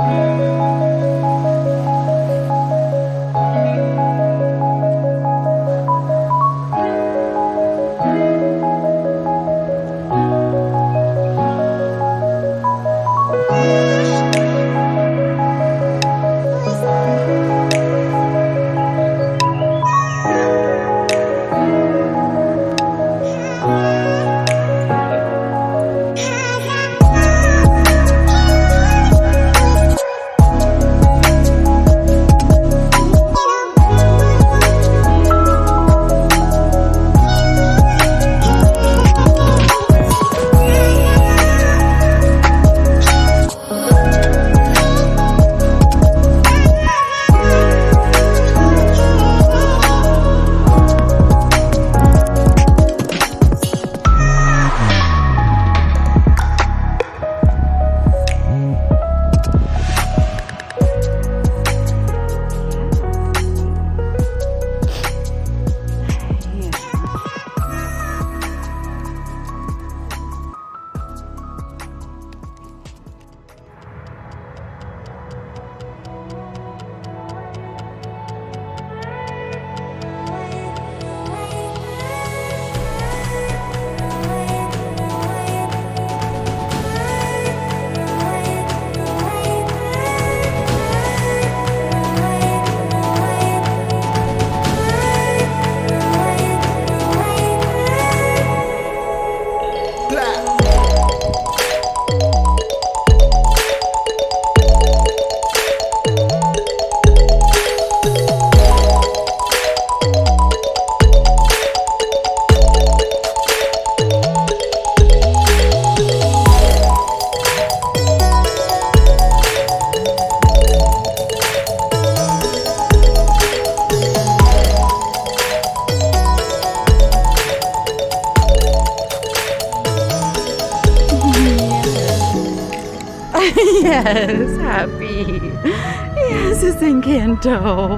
Yes, happy. Yes, it's Encanto.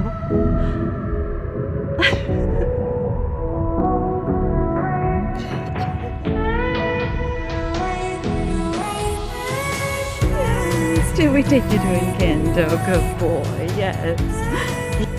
Yes, did we take you to Encanto? Good boy, yes.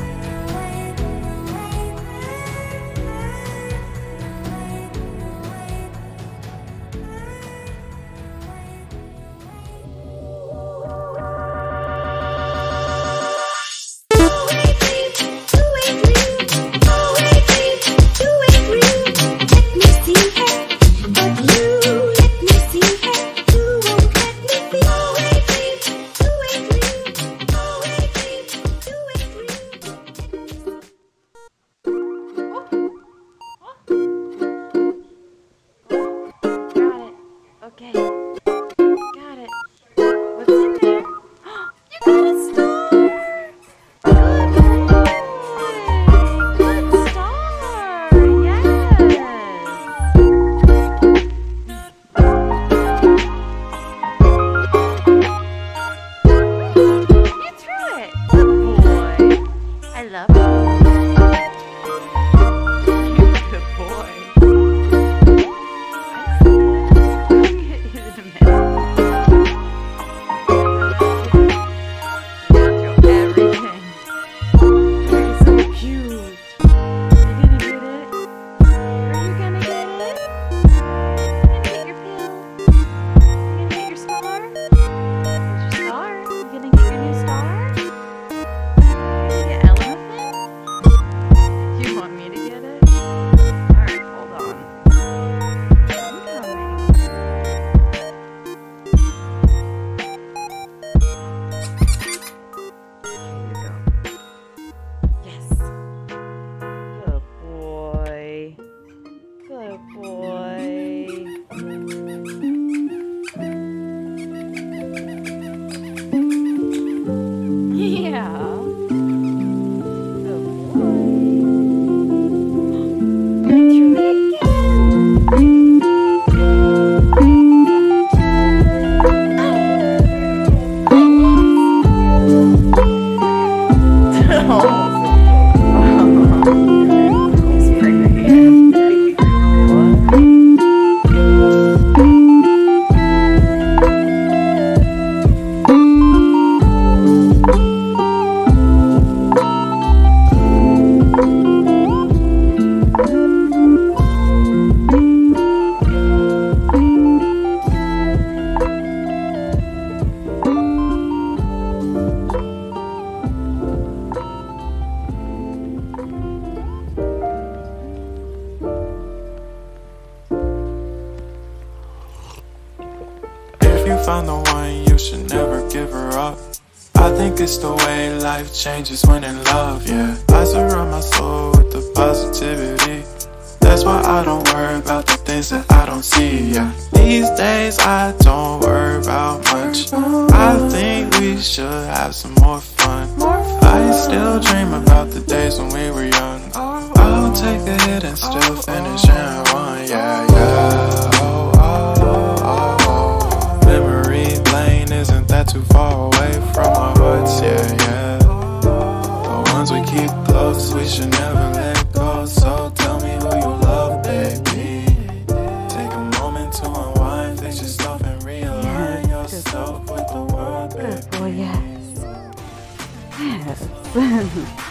Okay, got it. What's in there? You got a star! Good boy! Good star! Yes! You threw it! Good boy! I love you. Good boy. I see it. If you found the one, you should never give her up. I think it's the way life changes when in love, yeah. I surround my soul with the positivity. That's why I don't worry about the things that I don't see, yeah. These days I don't worry about much. I think we should have some more fun. I still dream about the days when we were young. I'll take a hit and still finish in one, yeah, yeah. Oh, oh, oh, oh. Memory lane isn't that too far away from our hearts, yeah, yeah. The ones we keep close, we should never let go. So tell me who you love, baby. Take a moment to unwind, fix yourself and realign yourself with the world, baby. Good boy, yes. Yes.